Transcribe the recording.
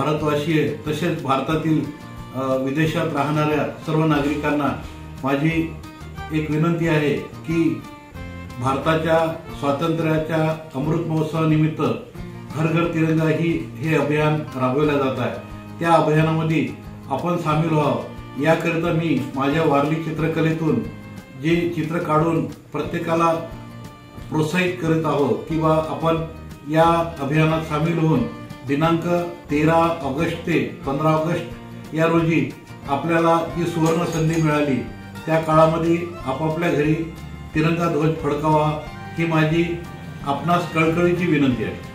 भारतवासी तसेच भारतातील विदेशात राहणाऱ्या सर्व नागरिकांना माझी एक विनंती आहे की भारताच्या स्वातंत्र्याच्या अमृत महोत्सवानिमित्त हर घर तिरंगा हे अभियान राबवलं जात आहे। त्या अभियानामध्ये आपण सामील व्हावं याकरिता मी माझ्या वारली चित्रकलेतून जे चित्र काढून प्रत्येकाला प्रोत्साहित करीत आहोत की बा आपण या अभियानात सामील होऊन दिनांक 13 ऑगस्ट ते 15 ऑगस्ट या रोजी आपल्याला जी सुवर्ण संधी मिळाली त्या काळामध्ये आपापल्या घरी तिरंगा ध्वज फडकावा ही माझी आपणास कळकळीची विनंती आहे।